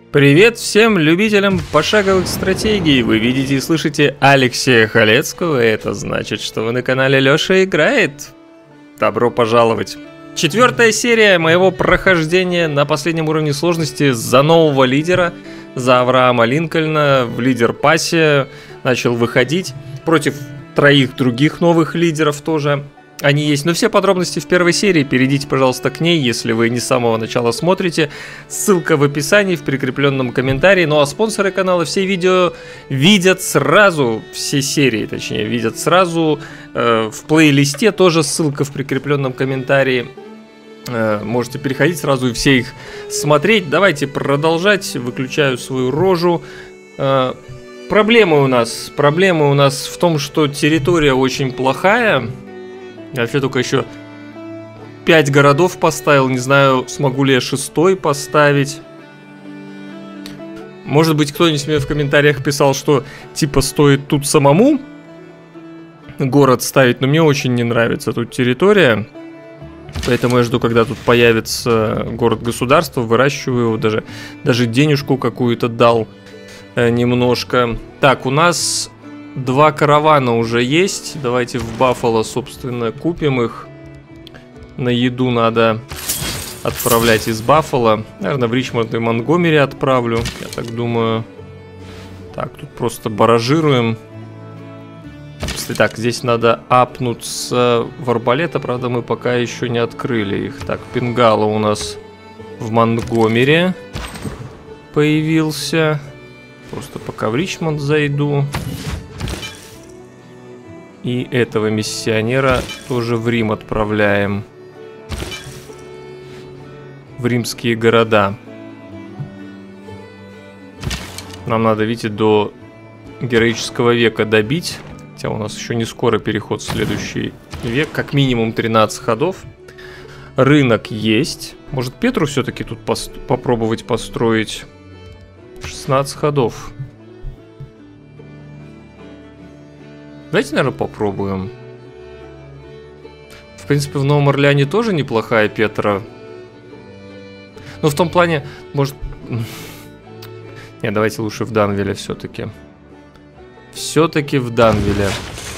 Привет всем любителям пошаговых стратегий. Вы видите и слышите Алексея Халецкого, и это значит, что вы на канале Лёша Играет. Добро пожаловать. 4-я серия моего прохождения на последнем уровне сложности за нового лидера, за Авраама Линкольна в лидер-пассе. Начал выходить против 3 других новых лидеров тоже. Они есть, но все подробности в первой серии, перейдите, пожалуйста, к ней, если вы не с самого начала смотрите. Ссылка в описании, в прикрепленном комментарии. Ну а спонсоры канала все видео видят сразу, все серии, точнее, видят сразу. В плейлисте тоже ссылка в прикрепленном комментарии. Можете переходить сразу и все их смотреть. Давайте продолжать, выключаю свою рожу. Проблемы у нас в том, что территория очень плохая. Я вообще только еще 5 городов поставил. Не знаю, смогу ли я 6-й поставить. Может быть, кто-нибудь мне в комментариях писал, что типа стоит тут самому город ставить. Но мне очень не нравится тут территория. Поэтому я жду, когда тут появится город-государство. Выращиваю его, даже денежку какую-то дал немножко. Так, у нас 2 каравана уже есть. Давайте в Баффало, собственно, купим их. На еду надо отправлять из Баффало. Наверное, в Ричмонд и Монгомери отправлю, я так думаю. Так, тут просто баражируем. Так, здесь надо апнуться в арбалета. Правда, мы пока еще не открыли их. Так, Пингала у нас в Монгомери появился. Просто пока в Ричмонд зайду. И этого миссионера тоже в Рим отправляем. В римские города. Нам надо, видите, до героического века добить. Хотя у нас еще не скоро переход в следующий век. Как минимум 13 ходов. Рынок есть. Может, Петру все-таки тут попробовать построить? 16 ходов. Давайте, наверное, попробуем. В принципе, в Новом Орлеане тоже неплохая Петра. Но в том плане, может... Не, давайте лучше в Данвилле все-таки. Все-таки в Данвилле.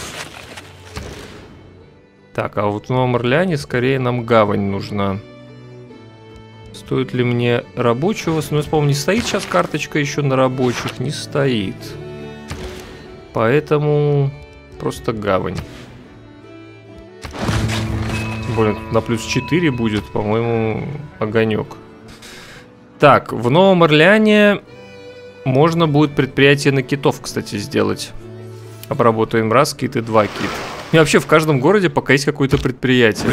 Так, а вот в Новом Орлеане скорее нам гавань нужна. Стоит ли мне рабочего? Ну, по-моему, не стоит сейчас карточка еще на рабочих. Не стоит. Поэтому... Просто гавань. Тем более на плюс 4 будет, по-моему, огонек. Так, в Новом Орлеане можно будет предприятие на китов, кстати, сделать. Обработаем раз кит и 2 кит. И вообще в каждом городе пока есть какое-то предприятие.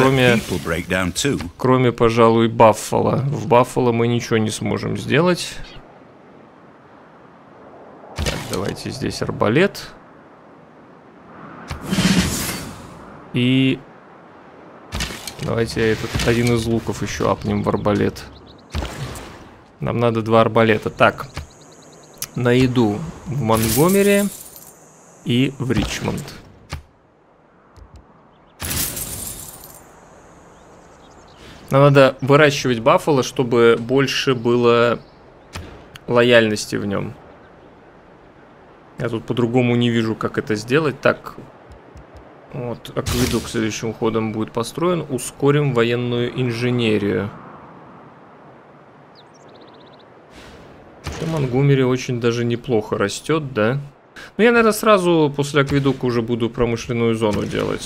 Кроме, пожалуй, Баффало. В Баффало мы ничего не сможем сделать. Так, давайте здесь арбалет. И давайте этот один из луков еще апнем в арбалет. Нам надо 2 арбалета. Так, на еду в Монгомери и в Ричмонд. Нам надо выращивать Баффало, чтобы больше было лояльности в нем. Я тут по-другому не вижу, как это сделать. Так, вот, акведук следующим ходом будет построен. Ускорим военную инженерию. Монгомери очень даже неплохо растет, да? Ну, я, наверное, сразу после акведука уже буду промышленную зону делать.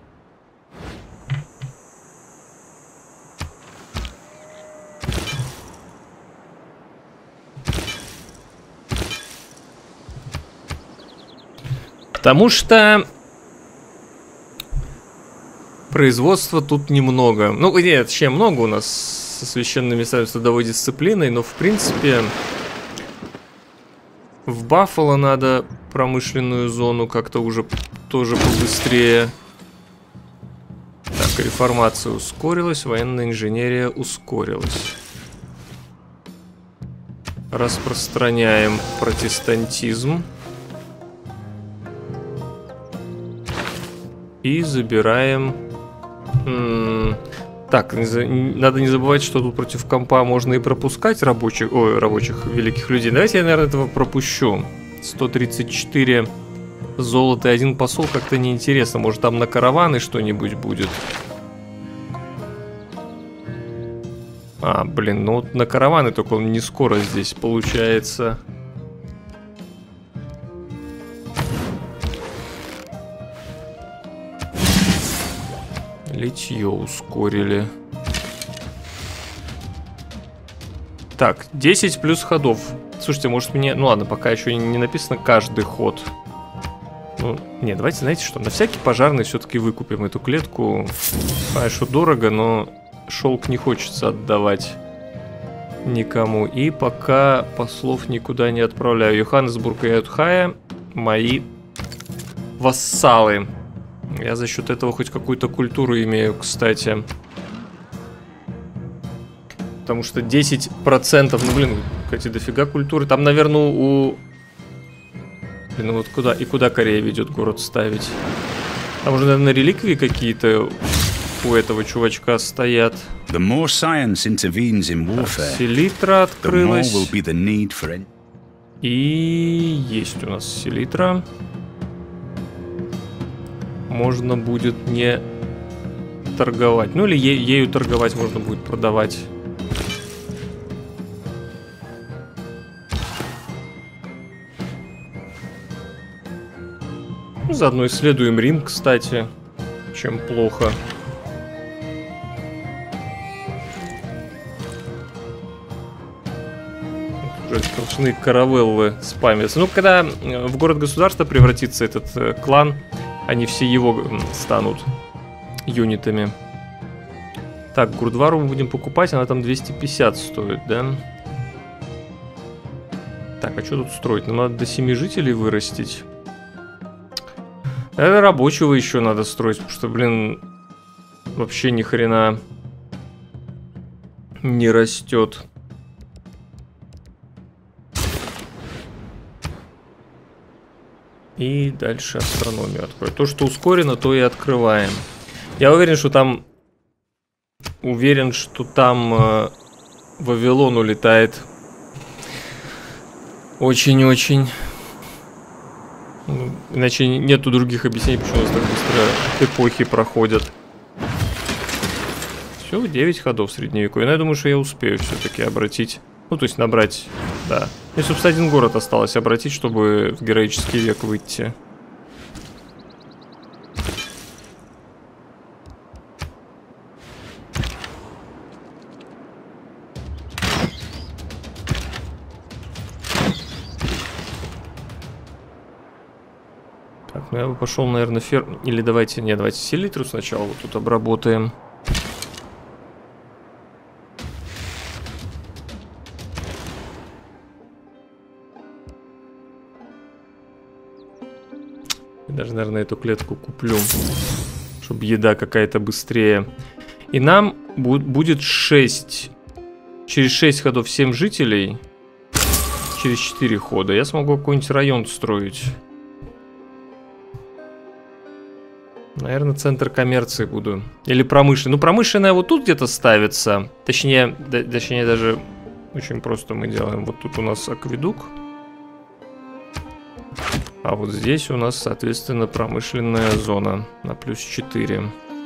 Потому что... производства тут немного. Ну, нет, точнее, много у нас со священными местами, с трудовой дисциплиной, но, в принципе, в Баффало надо промышленную зону как-то уже тоже побыстрее. Так, реформация ускорилась, военная инженерия ускорилась. Распространяем протестантизм. И забираем... Так, надо не забывать, что тут против компа можно и пропускать рабочих великих людей. Давайте я, наверное, этого пропущу. 134 золота и 1 посол как-то неинтересно. Может, там на караваны что-нибудь будет? А, блин, ну вот на караваны только он не скоро здесь получается. Литье ускорили. Так, 10 плюс ходов. Слушайте, может мне... Ну ладно, пока еще не написано каждый ход. Ну, не, давайте, знаете что, на всякий пожарный все-таки выкупим эту клетку. Понимаю, что дорого, но шелк не хочется отдавать никому. И пока послов никуда не отправляю. Йоханнесбург и Ютхая мои вассалы. Я за счет этого хоть какую-то культуру имею, кстати. Потому что 10%, ну блин, кстати, дофига культуры. Там, наверное, у... Блин, ну вот куда, и куда Корея ведет город ставить? Там уже, наверное, реликвии какие-то у этого чувачка стоят. Так, селитра открылась. И есть у нас селитра. Можно будет не торговать. Ну или ею торговать можно будет продавать. Ну, заодно исследуем Рим, кстати. Чем плохо. Уже сплошные каравеллы спамятся. Ну, когда в город-государство превратится этот клан, они все его станут юнитами. Так, Гурдвару мы будем покупать, она там 250 стоит, да? Так, а что тут строить? Нам надо до 7 жителей вырастить. Это рабочего еще надо строить, потому что, блин, вообще ни хрена не растет. И дальше астрономию откроем. То, что ускорено, то и открываем. Я уверен, что там... Вавилон улетает. Очень-очень. Иначе нету других объяснений, почему у нас так быстро эпохи проходят. Все, 9 ходов средневековья. Но я думаю, что я успею все-таки обратить... Ну, то есть набрать, да. Мне, собственно, один город осталось обратить, чтобы в героический век выйти. Так, ну я бы пошел, наверное, Или давайте селитру сначала вот тут обработаем. Даже, наверное, эту клетку куплю, чтобы еда какая-то быстрее. И нам будет 6. Через 6 ходов 7 жителей. Через 4 хода. Я смогу какой-нибудь район строить. Наверное, центр коммерции буду. Или промышленная. Ну, промышленная вот тут где-то ставится. Точнее, даже очень просто мы делаем. Вот тут у нас акведук. А вот здесь у нас, соответственно, промышленная зона на плюс 4.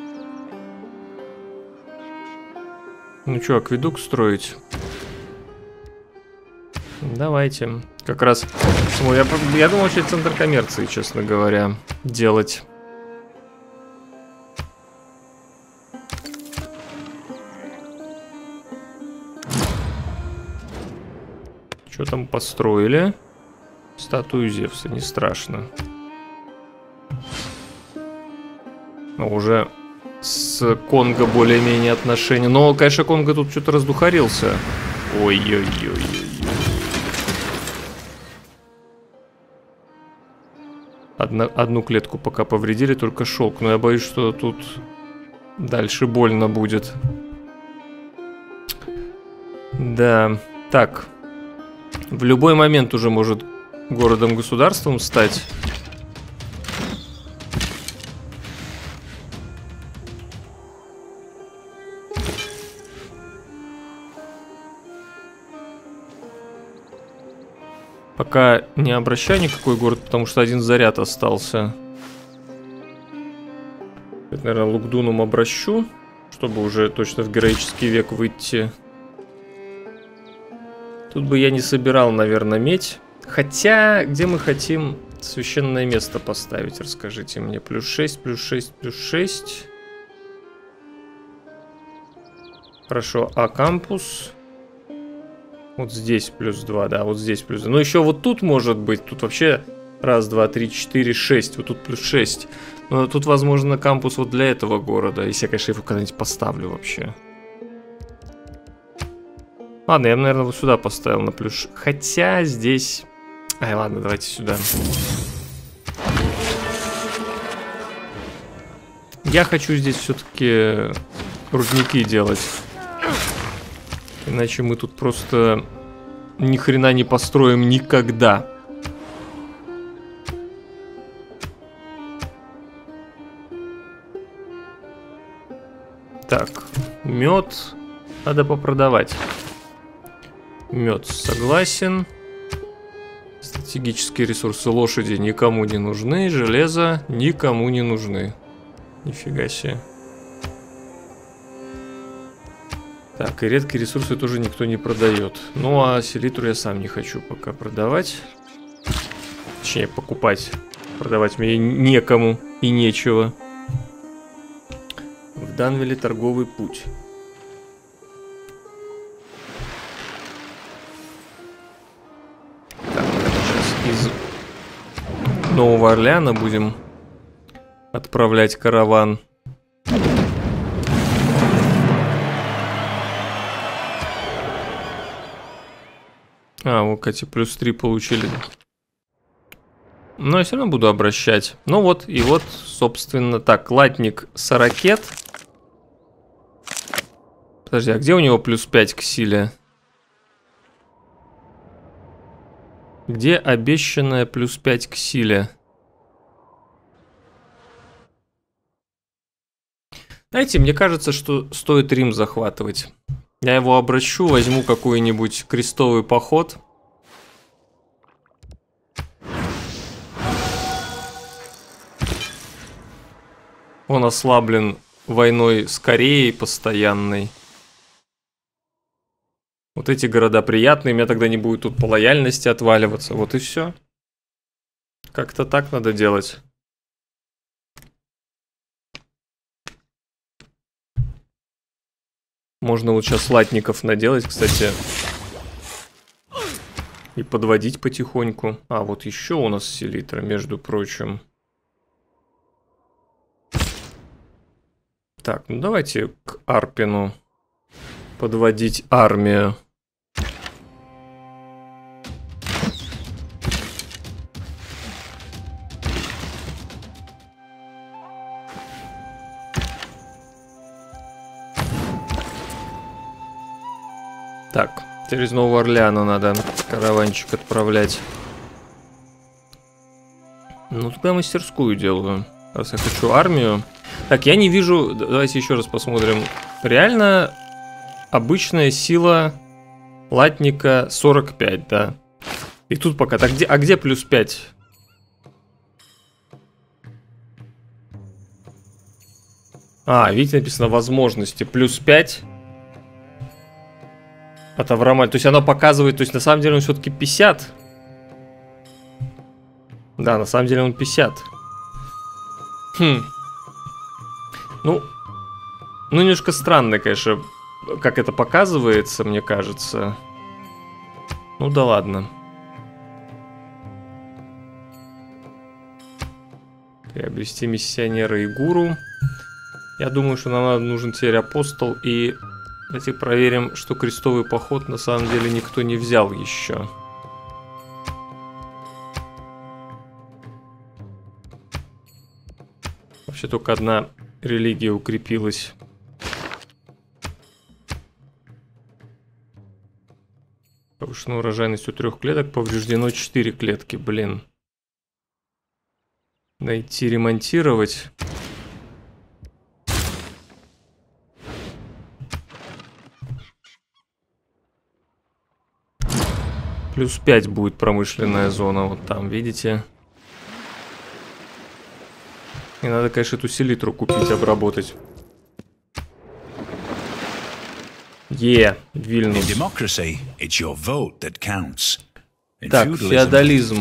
Ну что, акведук строить? Давайте. Как раз... Я думал, вообще центр коммерции, честно говоря, делать. Что там построили? Статую Зевса, не страшно. Но уже с Конго более-менее отношения. Но, конечно, Конго тут что-то раздухарился. Ой-ой-ой-ой. Одну клетку пока повредили, только шелк. Но я боюсь, что тут дальше больно будет. Да, так. В любой момент уже может городом-государством стать. Пока не обращаю никакой город, потому что один заряд остался. Это, наверное, Лукдунум обращу, чтобы уже точно в героический век выйти. Тут бы я не собирал, наверное, медь. Хотя, где мы хотим священное место поставить, расскажите мне. Плюс 6, плюс 6, плюс 6. Хорошо, а кампус? Вот здесь плюс 2, да, вот здесь плюс 2. Но еще вот тут может быть, тут вообще раз, два, три, четыре, 6. Вот тут плюс 6. Но тут, возможно, кампус вот для этого города. Если я, конечно, его когда-нибудь поставлю вообще. Ладно, я бы, наверное, вот сюда поставил на плюс. Хотя здесь... Ай, ладно, давайте сюда. Я хочу здесь все-таки рудники делать. Иначе мы тут просто ни хрена не построим никогда. Так, мед надо попродавать. Мед согласен. Стратегические ресурсы лошади никому не нужны. Железо никому не нужны. Нифига себе. Так, и редкие ресурсы тоже никто не продает. Ну, а селитру я сам не хочу пока продавать. Точнее, покупать. Продавать мне некому и нечего. В Данвилле торговый путь. Так, сейчас из Нового Орлеана будем отправлять караван. А, вот, кстати, плюс 3 получили. Но я все равно буду обращать. Ну вот, и вот, собственно, так, латник Сорокет. Подожди, а где у него плюс 5 к силе? Где обещанная плюс 5 к силе? Знаете, мне кажется, что стоит Рим захватывать. Я его обращу, возьму какой-нибудь крестовый поход. Он ослаблен войной с Кореей постоянной. Вот эти города приятные, меня тогда не будет тут по лояльности отваливаться. Вот и все. Как-то так надо делать. Можно вот сейчас латников наделать, кстати. И подводить потихоньку. А, вот еще у нас селитра, между прочим. Так, ну давайте к Арпину подводить армию. Так, теперь из Нового Орлеана надо караванчик отправлять. Ну, тогда мастерскую делаю. Раз я хочу армию. Так, я не вижу... Давайте еще раз посмотрим. Реально обычная сила латника 45, да. И тут пока... Так, где плюс 5? А, видите, написано возможности. Плюс 5 от Авраама. То есть оно показывает... То есть на самом деле он все-таки 50. Да, на самом деле он 50. Ну, немножко странно, конечно, как это показывается, мне кажется. Ну да ладно. Приобрести миссионера и гуру. Я думаю, что нам нужен теперь апостол. И давайте проверим, что крестовый поход на самом деле никто не взял еще. Вообще только одна религия укрепилась. Повышена урожайность у 3 клеток, повреждено 4 клетки, блин. Найти, ремонтировать. Плюс 5 будет промышленная зона. Вот там, видите? И надо, конечно, эту селитру купить, обработать. Вильнюс. Так, феодализм.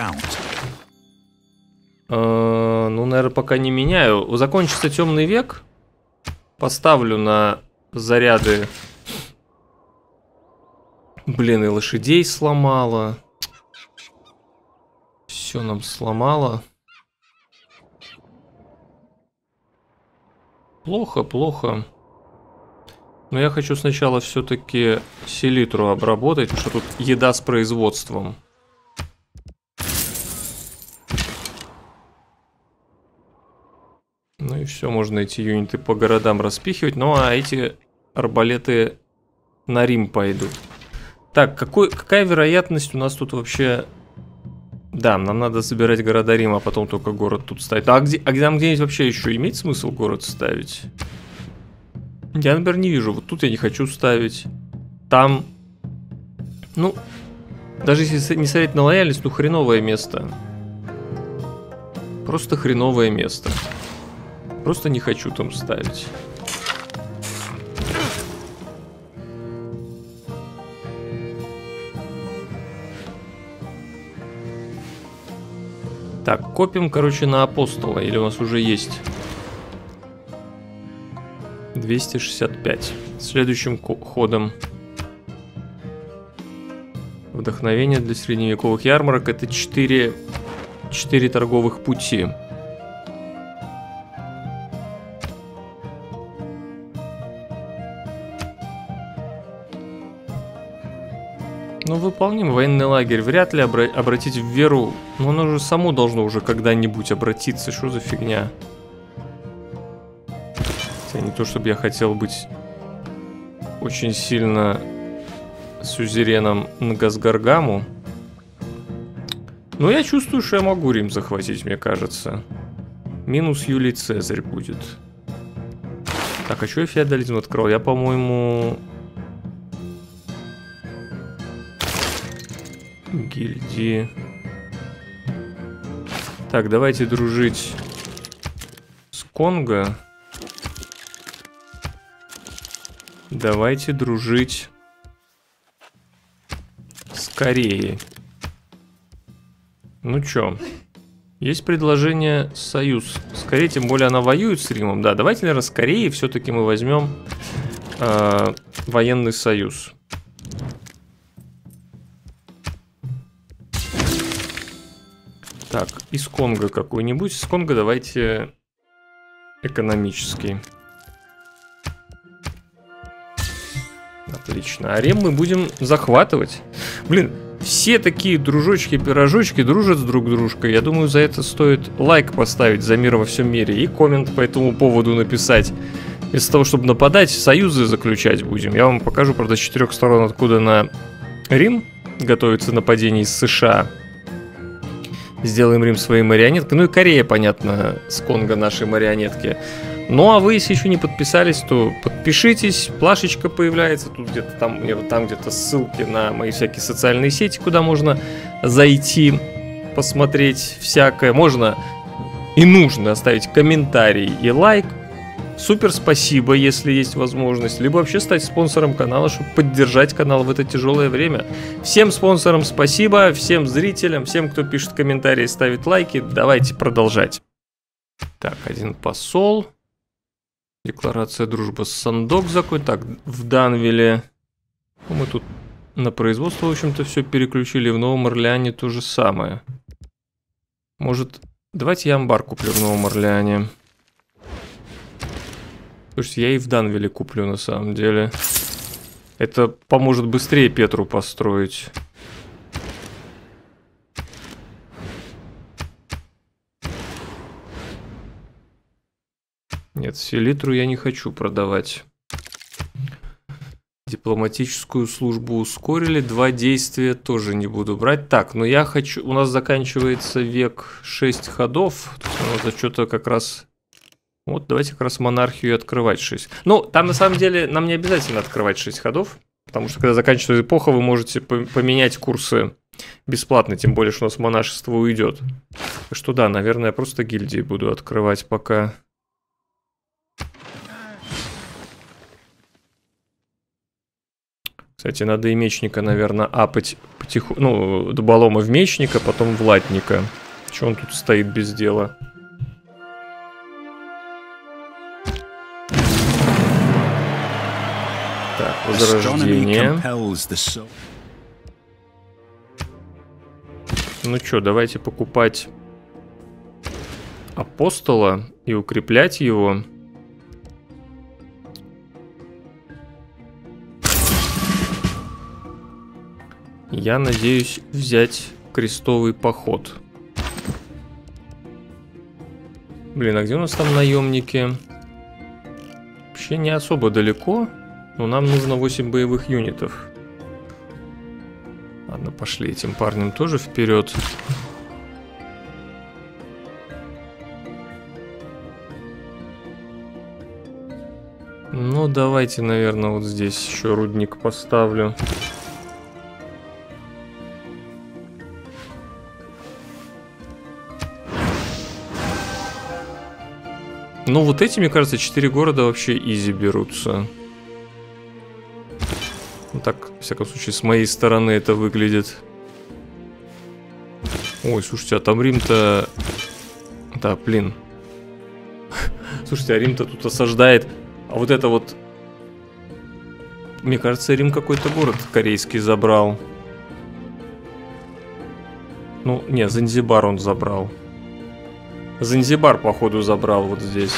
Ну, наверное, пока не меняю. Закончится темный век. Поставлю на заряды. Блин, и лошадей сломала. Все нам сломало. Плохо, плохо. Но я хочу сначала все-таки селитру обработать, потому что тут еда с производством. Ну и все, можно эти юниты по городам распихивать. Ну а эти арбалеты на Рим пойдут. Так, какая вероятность у нас тут вообще... Да, нам надо забирать города Рима, а потом только город тут ставить. А где-нибудь вообще еще имеет смысл город ставить? Я, например, не вижу. Вот тут я не хочу ставить. Там... Ну, даже если не смотреть на лояльность, ну хреновое место. Просто хреновое место. Просто не хочу там ставить. Так, копим, короче, на апостола. Или у нас уже есть 265. Следующим ходом. Вдохновение для средневековых ярмарок. Это 4 торговых пути. Ну, выполним военный лагерь. Вряд ли обратить в веру. Но оно же само должно уже когда-нибудь обратиться. Что за фигня? Хотя не то, чтобы я хотел быть очень сильно сюзереном на Газгаргаму. Но я чувствую, что я могу Рим захватить, мне кажется. Минус Юлий Цезарь будет. Так, а что я феодализм открыл? Я, по-моему... Гильдии. Так, давайте дружить с Конго. Давайте дружить с Кореей. Ну чё? Есть предложение союз с Кореей, тем более она воюет с Римом. Да, давайте, наверное, с Кореей все-таки мы возьмем военный союз. Так, из Конго какой-нибудь. Из Конго давайте экономический. Отлично. А Рим мы будем захватывать. Блин, все такие дружочки-пирожочки дружат с друг дружкой. Я думаю, за это стоит лайк поставить за мир во всем мире и коммент по этому поводу написать. Вместо того, чтобы нападать, союзы заключать будем. Я вам покажу, правда, с 4 сторон, откуда на Рим готовится нападение из США. Сделаем Рим своей марионеткой. Ну и Корея, понятно, с Конго нашей марионетки. Ну а вы, если еще не подписались, то подпишитесь. Плашечка появляется. Тут где-то там где-то ссылки на мои всякие социальные сети, куда можно зайти, посмотреть всякое. Можно и нужно оставить комментарий и лайк. Супер спасибо, если есть возможность. Либо вообще стать спонсором канала, чтобы поддержать канал в это тяжелое время. Всем спонсорам спасибо, всем зрителям, всем, кто пишет комментарии, ставит лайки. Давайте продолжать. Так, один посол. Декларация дружбы с Сандок закон. Так, в Данвилле. Мы тут на производство, в общем-то, все переключили. В Новом Орлеане то же самое. Может, давайте я амбар куплю в Новом Орлеане. Слушайте, я и в Данвилле куплю на самом деле. Это поможет быстрее Петру построить. Нет, селитру я не хочу продавать. Дипломатическую службу ускорили. 2 действия тоже не буду брать. Так, но я хочу... У нас заканчивается век 6 ходов. То есть надо что-то как раз... Вот, давайте как раз монархию открывать 6. Ну, там на самом деле нам не обязательно открывать 6 ходов. Потому что когда заканчивается эпоха, вы можете поменять курсы бесплатно, тем более, что у нас монашество уйдет. Так что да, наверное, я просто гильдии буду открывать пока. Кстати, надо и мечника, наверное, апать потихоньку. Ну, дуболома в мечника, потом в латника. Че он тут стоит без дела? Так, возрождение. Ну что, давайте покупать апостола и укреплять его. Я надеюсь взять крестовый поход. Блин, а где у нас там наемники? Вообще не особо далеко, но нам нужно 8 боевых юнитов. Ладно, пошли этим парнем тоже вперед. Ну, давайте, наверное, вот здесь еще рудник поставлю. Ну, вот эти, мне кажется, 4 города вообще изи берутся. Ну, так, в всяком случае, с моей стороны это выглядит. Ой, слушайте, а там Рим-то... Да, блин. Слушайте, а Рим-то тут осаждает. А вот это вот... Мне кажется, Рим какой-то город корейский забрал. Ну, не, Занзибар он забрал. Занзибар, походу, забрал вот здесь.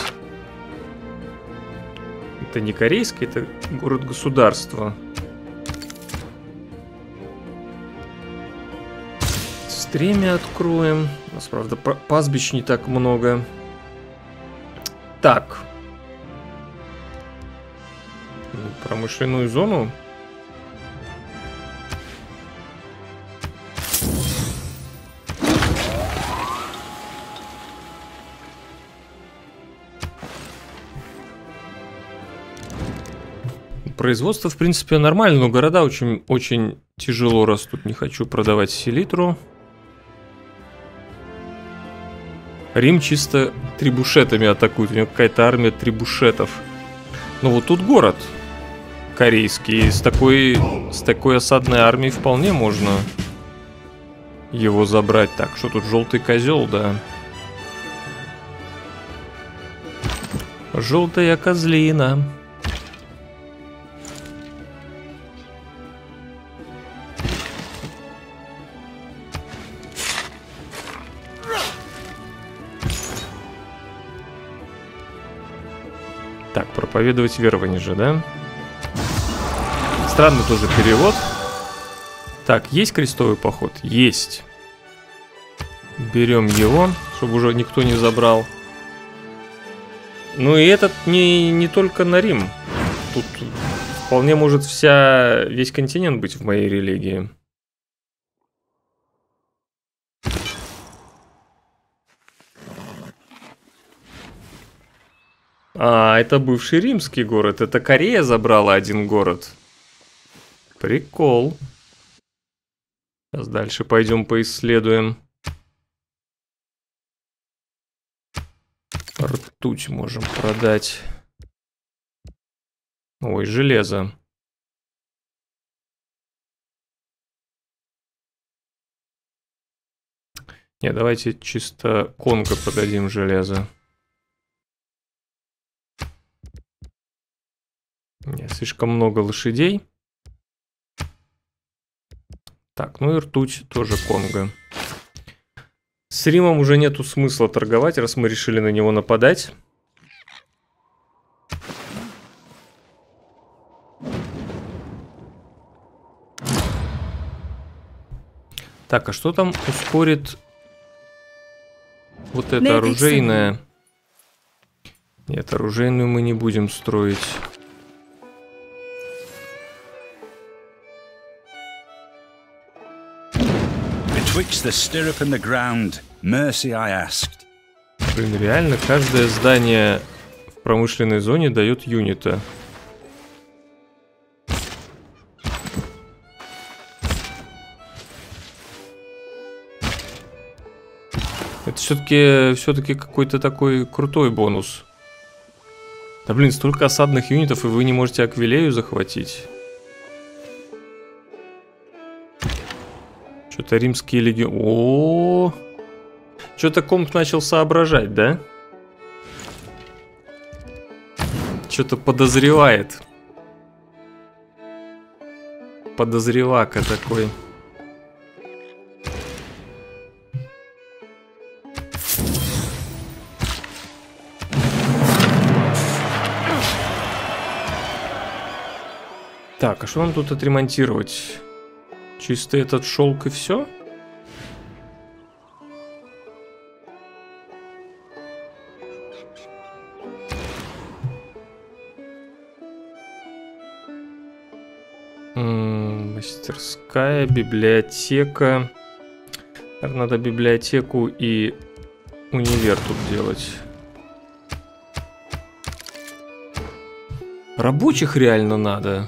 Это не корейский, это город-государство. Стремя откроем. У нас, правда, пастбищ не так много. Так. Промышленную зону. Производство, в принципе, нормально, но города очень тяжело растут. Не хочу продавать селитру. Рим чисто трибушетами атакует. У него какая-то армия трибушетов. Но вот тут город корейский. С такой осадной армией вполне можно его забрать. Так, что тут желтый козел, да. Желтая козлина. Так, проповедовать верование же, да? Странный тоже перевод. Так, есть крестовый поход? Есть. Берем его, чтобы уже никто не забрал. Ну и этот не только на Рим. Тут вполне может весь континент быть в моей религии. А, это бывший римский город. Это Корея забрала один город. Прикол. Сейчас дальше пойдем поисследуем. Ртуть можем продать. Ой, железо. Не, давайте чисто Конго продадим железо. Нет, слишком много лошадей. Так, ну и ртуть тоже Конго. С Римом уже нету смысла торговать, раз мы решили на него нападать. Так, а что там ускорит вот это оружейное? Нет, оружейную мы не будем строить. Блин, реально каждое здание в промышленной зоне дает юнита. Это все-таки какой-то такой крутой бонус. Да блин, столько осадных юнитов, и вы не можете Аквилею захватить. Что-то римские легионы. О, что-то комп начал соображать, да? Что-то подозревает. Подозревака такой. Так, а что нам тут отремонтировать? Чисто этот шелк и все? Мастерская, библиотека. Надо библиотеку и универ тут делать. Рабочих реально надо.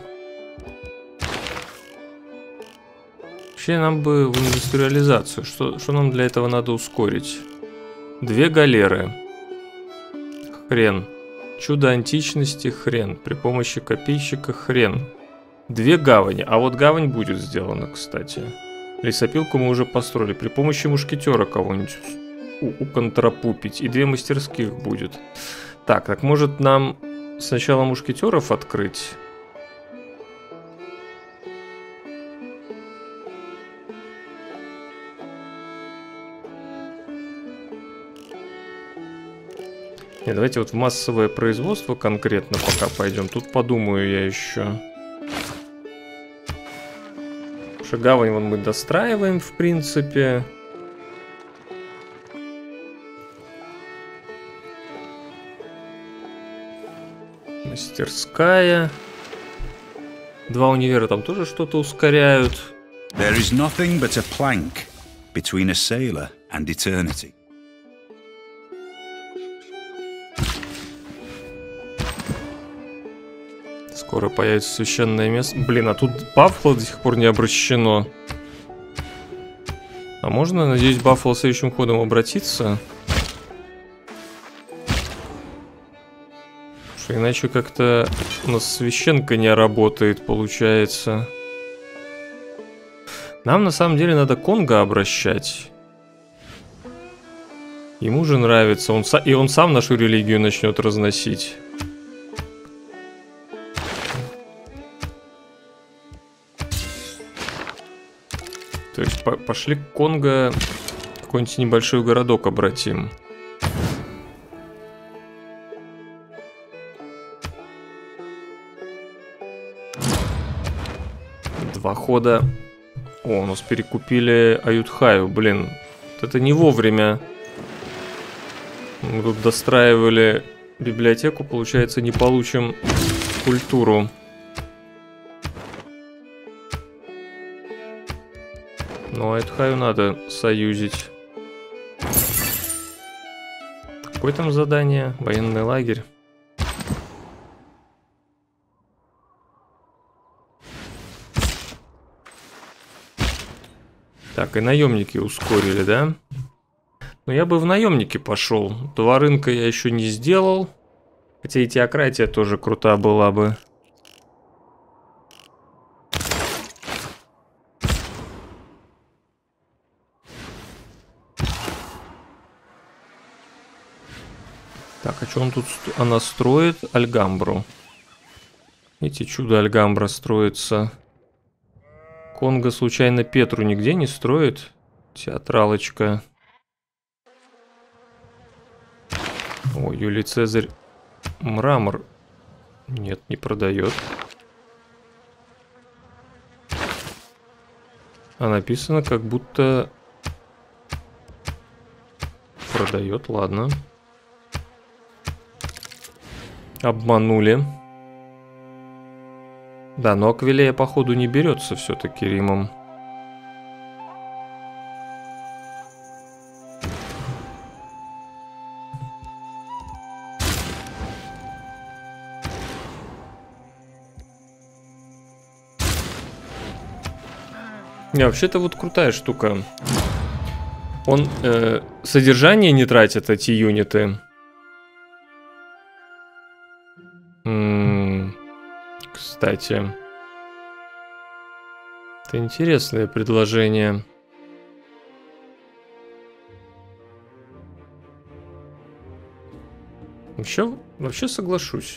Вообще нам бы в индустриализацию. Что нам для этого надо ускорить? 2 галеры. Хрен. Чудо античности. Хрен. При помощи копейщика. Хрен. 2 гавани. А вот гавань будет сделана, кстати. Лесопилку мы уже построили. При помощи мушкетера кого-нибудь уконтрапупить. И 2 мастерских будет. Так, может нам сначала мушкетеров открыть? Не, давайте вот в массовое производство конкретно пока пойдем. Тут подумаю я еще. Гавань вон мы достраиваем, в принципе. Мастерская. 2 универа там тоже что-то ускоряют. There is nothing but a plank between a sailor and eternity. Скоро появится священное место. Блин, а тут Баффало до сих пор не обращено. А можно, надеюсь, Баффало следующим ходом обратиться? Потому что иначе как-то у нас священка не работает, получается. Нам на самом деле надо Конга обращать. Ему же нравится. И он сам нашу религию начнет разносить. То есть пошли к Конго, какой-нибудь небольшой городок обратим. Два хода. О, у нас перекупили Аютхаю, блин. Вот это не вовремя. Мы тут достраивали библиотеку, получается, не получим культуру. Но Аютхаю надо союзить. Какое там задание? Военный лагерь. Так, и наемники ускорили, да? Но я бы в наемники пошел. 2 рынка я еще не сделал. Хотя и теократия тоже крута была бы. Так, а что он тут? Она строит Альгамбру. Видите, чудо Альгамбра строится. Конго случайно Петру нигде не строит? Театралочка. О, Юлий Цезарь мрамор. Нет, не продает. А написано, как будто продает, ладно. Обманули. Да, но Аквилея, походу, не берется все-таки Римом. Не, вообще-то вот крутая штука. Он содержание не тратит, эти юниты. Кстати. Это интересное предложение. Вообще соглашусь.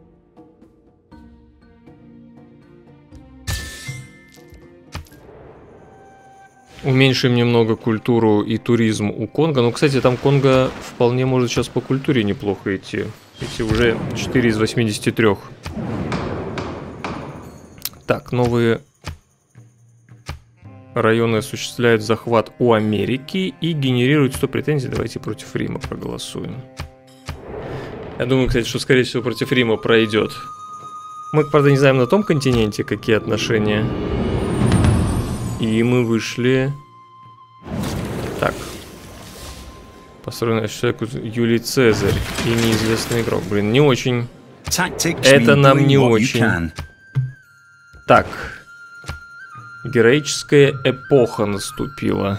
Уменьшим немного культуру и туризм у Конго. Ну, кстати, там Конго вполне может сейчас по культуре неплохо идти. Эти уже 4 из 83. Так, новые районы осуществляют захват у Америки и генерируют 100 претензий. Давайте против Рима проголосуем. Я думаю, кстати, что, скорее всего, против Рима пройдет. Мы, правда, не знаем на том континенте, какие отношения. И мы вышли... Так. Построенный человеку Юлий Цезарь и неизвестный игрок. Блин, не очень. Это нам не очень. Так. Героическая эпоха наступила.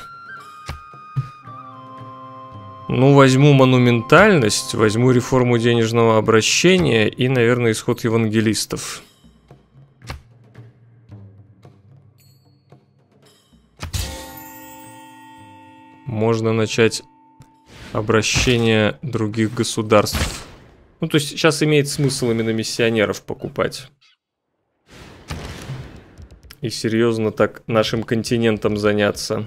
Ну, возьму монументальность, возьму реформу денежного обращения и, наверное, исход евангелистов. Можно начать обращение других государств. Ну, то есть сейчас имеет смысл именно миссионеров покупать. И серьезно так нашим континентом заняться.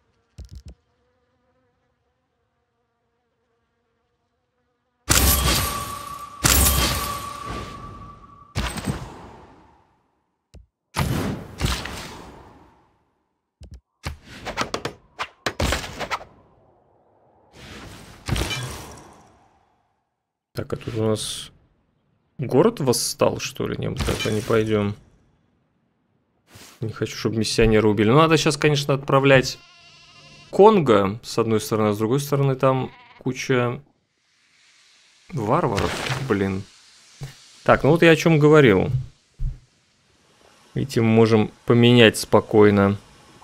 Так, а тут у нас город восстал, что ли? Не, мы так не пойдем. Не хочу, чтобы миссионеры убили. Ну, надо сейчас, конечно, отправлять Конго, с одной стороны, а с другой стороны, там куча варваров, блин. Так, ну вот я о чем говорил. Видите, мы можем поменять спокойно.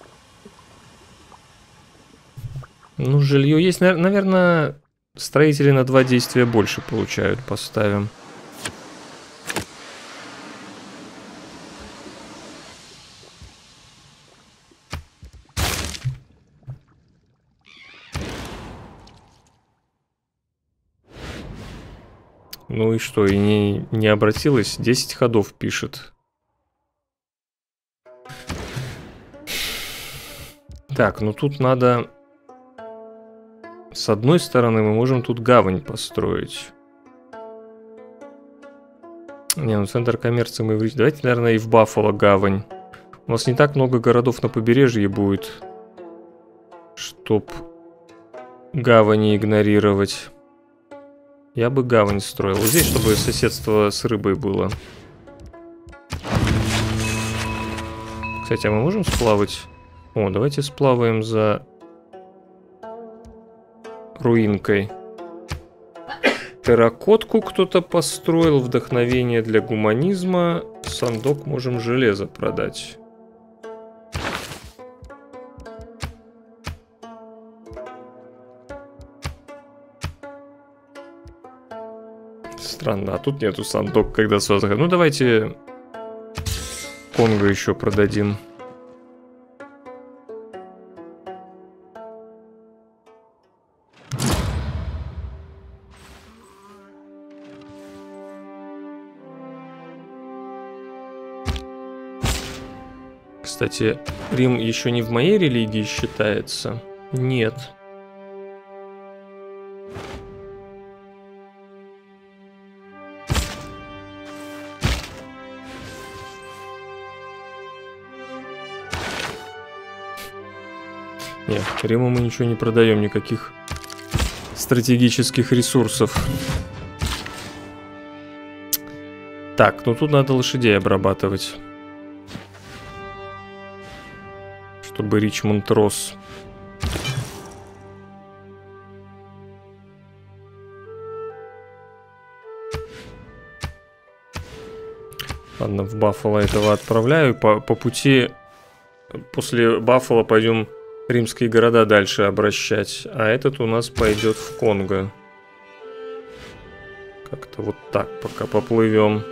Ну, жилье есть, наверное... Строители на 2 действия больше получают, поставим. Ну и что, и не обратилась? 10 ходов пишет. Так, ну тут надо... С одной стороны, мы можем тут гавань построить. Не, ну центр коммерции мы... Давайте, наверное, и в Баффало гавань. У нас не так много городов на побережье будет, чтоб гавани игнорировать. Я бы гавань строил. Вот здесь, чтобы соседство с рыбой было. Кстати, а мы можем сплавать? О, давайте сплаваем за... руинкой. Терракотку кто-то построил, вдохновение для гуманизма. Сандок можем железо продать. Странно, а тут нету сандок, когда создан. Ну давайте Конго еще продадим. Кстати, Рим еще не в моей религии считается? Нет. Нет, Риму мы ничего не продаем, никаких стратегических ресурсов. Так, ну тут надо лошадей обрабатывать. Чтобы Ричмонд рос. Ладно, в Баффало этого отправляю. По пути после Баффало пойдем римские города дальше обращать. А этот у нас пойдет в Конго. Как-то вот так пока поплывем.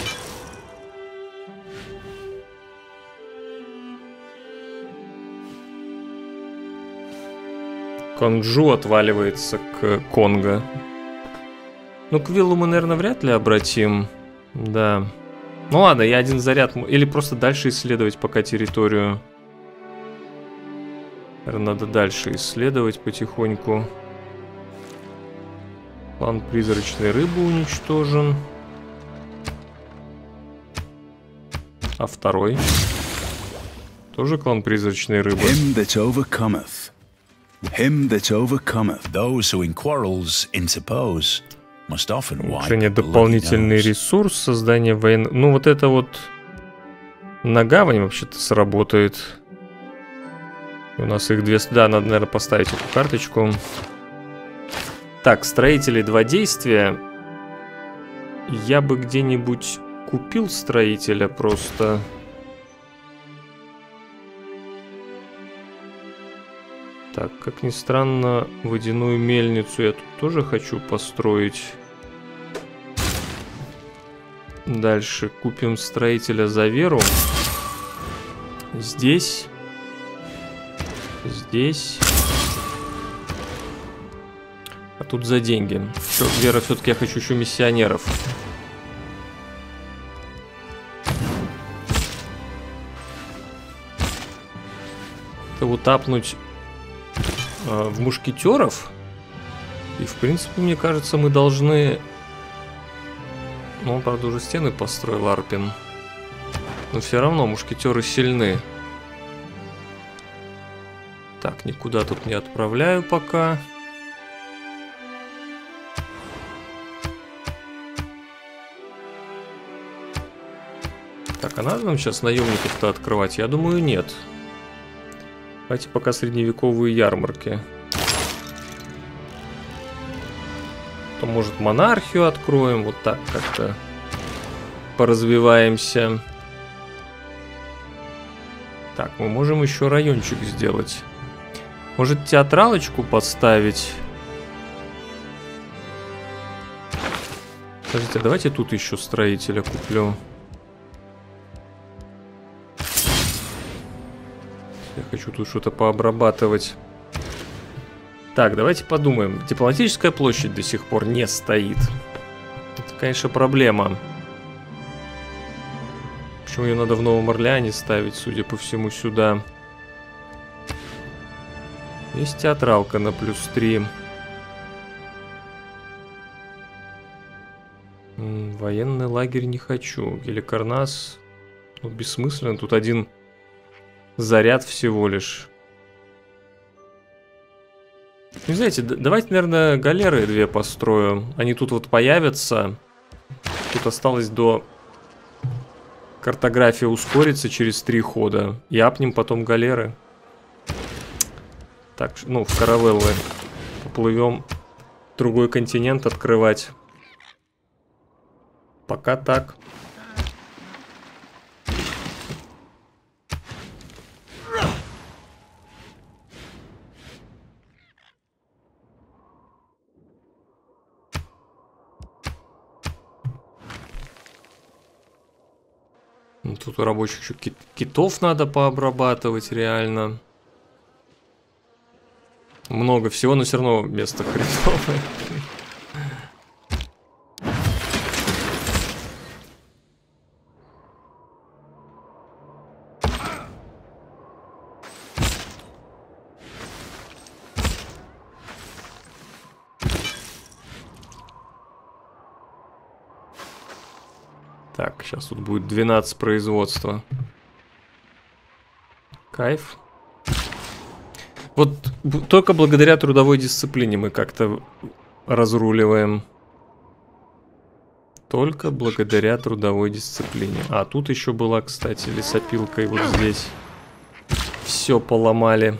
Конджу отваливается к Конго. Ну, к Виллу мы, наверное, вряд ли обратим. Да. Ну ладно, я один заряд... Или просто дальше исследовать пока территорию. Наверное, надо дальше исследовать потихоньку. Клан призрачной рыбы уничтожен. А второй? Тоже клан призрачной рыбы. Him that overcometh those who in quarrels interpose must often wipe Улучшение дополнительный ресурс, создание военных... Ну, вот это вот на гавань вообще-то сработает. У нас их 200... Да, надо, наверное, поставить эту карточку. Так, строители 2 действия. Я бы где-нибудь купил строителя просто... Так, как ни странно, водяную мельницу я тут тоже хочу построить. Дальше купим строителя за веру. Здесь. Здесь. А тут за деньги. Вера, все-таки я хочу еще миссионеров. Это вот апнуть... в мушкетеров. И в принципе, мне кажется, мы должны... Ну, он, правда, уже стены построил, Арпин. Но все равно мушкетеры сильны. Так, никуда тут не отправляю пока. Так, а надо нам сейчас наемников-то открывать? Я думаю, нет. Давайте пока средневековые ярмарки. То, может, монархию откроем. Вот так как-то поразвиваемся. Так, мы можем еще райончик сделать. Может, театралочку поставить? Подождите, давайте тут еще строителя куплю. Я хочу тут что-то пообрабатывать. Так, давайте подумаем. Дипломатическая площадь до сих пор не стоит. Это, конечно, проблема. Почему ее надо в Новом Орлеане ставить, судя по всему, сюда? Есть театралка на +3. Военный лагерь не хочу. Геликарнас. Ну, бессмысленно. Тут один... заряд всего лишь. Не знаете, давайте, наверное, галеры 2 построю. Они тут вот появятся. Тут осталось до картографии ускориться через 3 хода. И апнем потом галеры. Так, ну, в каравеллы. Поплывем другой континент открывать. Пока так. Тут у рабочих еще китов надо пообрабатывать, реально. Много всего, но все равно место хреновое. Так, сейчас тут будет 12 производства. Кайф. Вот только благодаря трудовой дисциплине мы как-то разруливаем. Только благодаря трудовой дисциплине. А тут еще была, кстати, лесопилка, и вот здесь все поломали.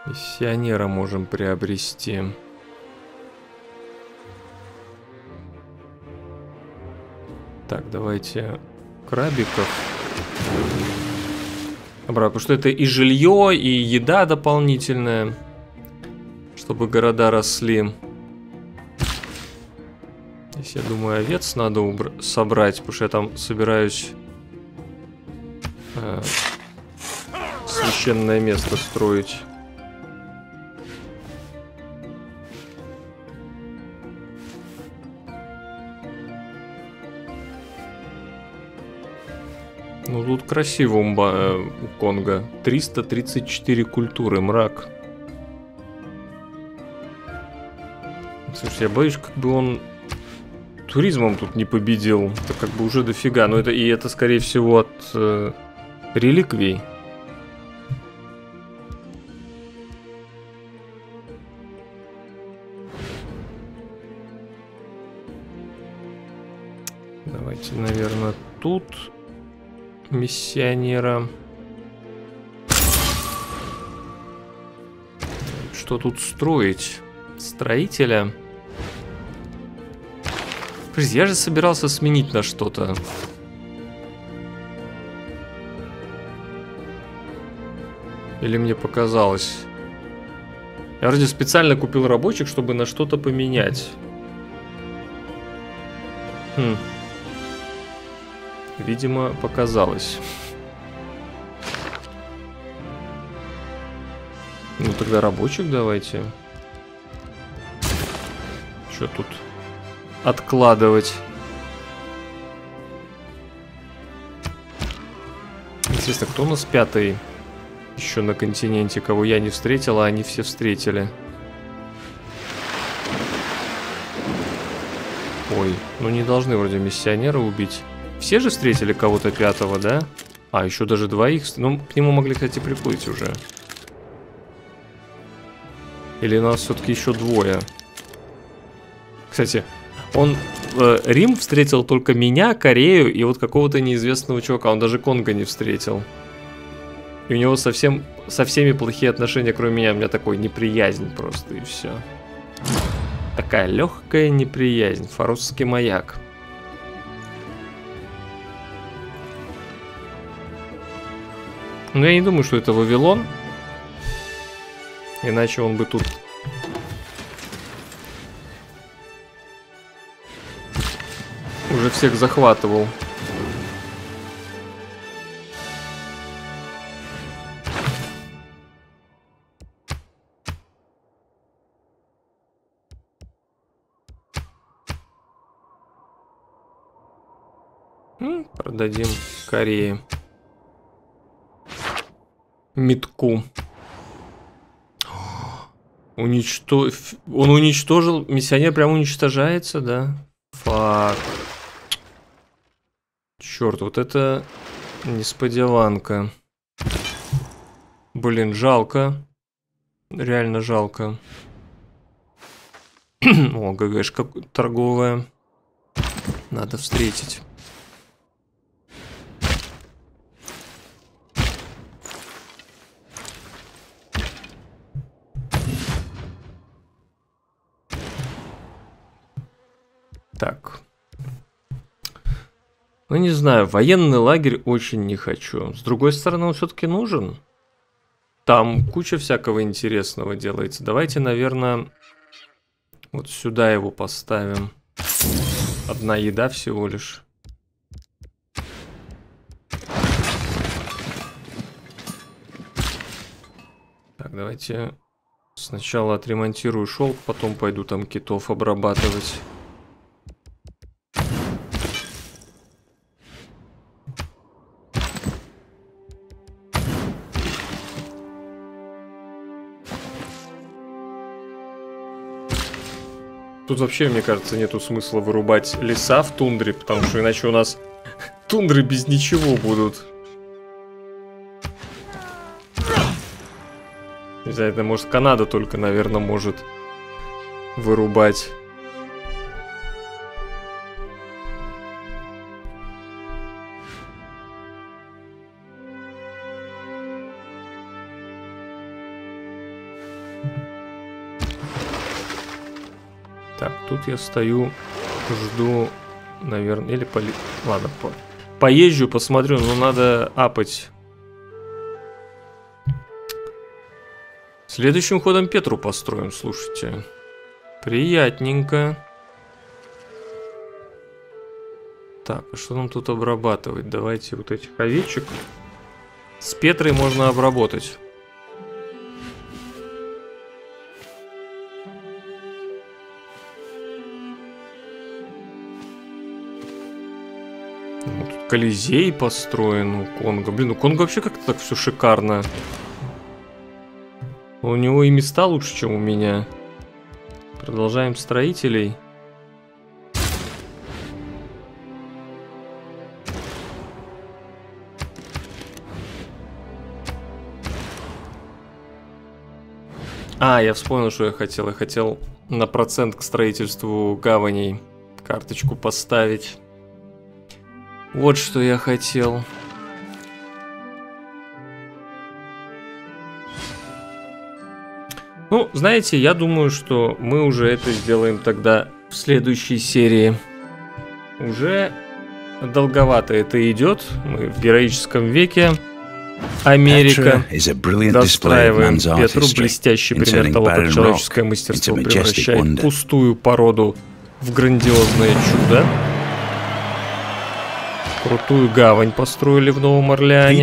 Миссионера можем приобрести. Так, давайте крабиков. Потому что это и жилье, и еда дополнительная, чтобы города росли. Здесь, я думаю, овец надо собрать, потому что я там собираюсь священное место строить. Ну, тут красиво у Конго. 334 культуры, мрак. Слушай, я боюсь, как бы он туризмом тут не победил. Это как бы уже дофига. Но это, скорее всего, от реликвий. Давайте, наверное, тут миссионера. Что тут строить? Строителя? Подожди, я же собирался сменить на что-то. Или мне показалось? Я вроде специально купил рабочих, чтобы на что-то поменять. Видимо, показалось. Ну тогда рабочих давайте. Что тут откладывать? Интересно, кто у нас пятый еще на континенте, кого я не встретил, а они все встретили? Ой, ну не должны вроде миссионера убить. Все же встретили кого-то пятого, да? А, еще даже двоих. Ну, к нему могли, кстати, приплыть уже. Или нас все-таки еще двое? Кстати, он... Рим встретил только меня, Корею и вот какого-то неизвестного чувака. Он даже Конго не встретил. И у него со всеми плохие отношения, кроме меня. У меня такой неприязнь просто, и все. Такая легкая неприязнь. Форосский маяк. Но я не думаю, что это Вавилон. Иначе он бы тут... уже всех захватывал. Продадим Корее. Метку. Он уничтожил. Миссионер прям уничтожается, да? Фак. Черт, вот это несподеванка. Блин, жалко. Реально жалко. О, ГГшка торговая. Надо встретить. Так. Ну, не знаю, военный лагерь очень не хочу. С другой стороны, он все-таки нужен. Там куча всякого интересного делается. Давайте, наверное, вот сюда его поставим. Одна еда всего лишь. Так, давайте сначала отремонтирую шелк, потом пойду там китов обрабатывать. Тут вообще, мне кажется, нету смысла вырубать леса в тундре, потому что иначе у нас тундры без ничего будут. Не знаю, это может Канада только, наверное, может вырубать. Так, тут я стою, жду, наверное, или ладно, поезжу, посмотрю, но надо апать. Следующим ходом Петру построим, слушайте. Приятненько. Так, а что нам тут обрабатывать? Давайте вот этих овечек. С Петрой можно обработать. Вот тут Колизей построен у Конго. Блин, у Конго вообще как-то так все шикарно. У него и места лучше, чем у меня. Продолжаем строителей. А, я вспомнил, что я хотел. Я хотел на процент к строительству гаваней карточку поставить. Вот что я хотел. Ну, знаете, я думаю, что мы уже это сделаем тогда в следующей серии. Уже долговато это идет. Мы в героическом веке. Америка. Достраиваем Петру. Блестящий пример того, как человеческое мастерство превращает пустую породу в грандиозное чудо. Крутую гавань построили в Новом Орлеане.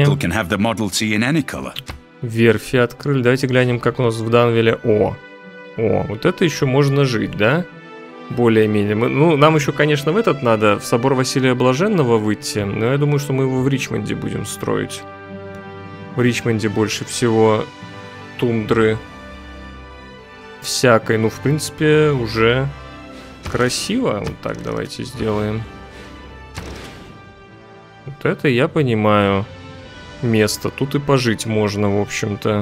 Верфи открыли. Давайте глянем, как у нас в Данвилле. О, вот это еще можно жить, да? Более-менее. Ну, нам еще, конечно, в этот надо, в собор Василия Блаженного выйти. Но я думаю, что мы его в Ричмонде будем строить. В Ричмонде больше всего тундры всякой. Ну, в принципе, уже красиво. Вот так давайте сделаем. Вот это я понимаю. Место. Тут и пожить можно, в общем-то.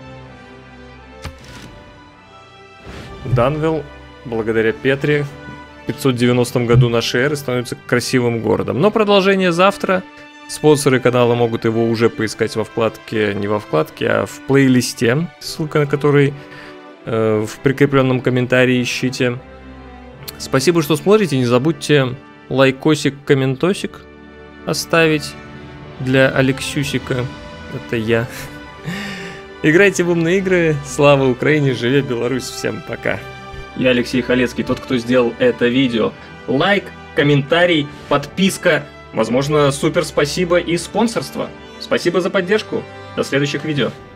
Данвилл, благодаря Петре, в 590 году нашей эры становится красивым городом. Но продолжение завтра. Спонсоры канала могут его уже поискать во вкладке, не во вкладке, а в плейлисте, ссылка на который в прикрепленном комментарии ищите. Спасибо, что смотрите. Не забудьте лайкосик, комментосик оставить. Для Алексюсика. Это я. Играйте в умные игры. Слава Украине, живе Беларусь. Всем пока. Я Алексей Халецкий, тот, кто сделал это видео. Лайк, комментарий, подписка. Возможно, супер спасибо и спонсорство. Спасибо за поддержку. До следующих видео.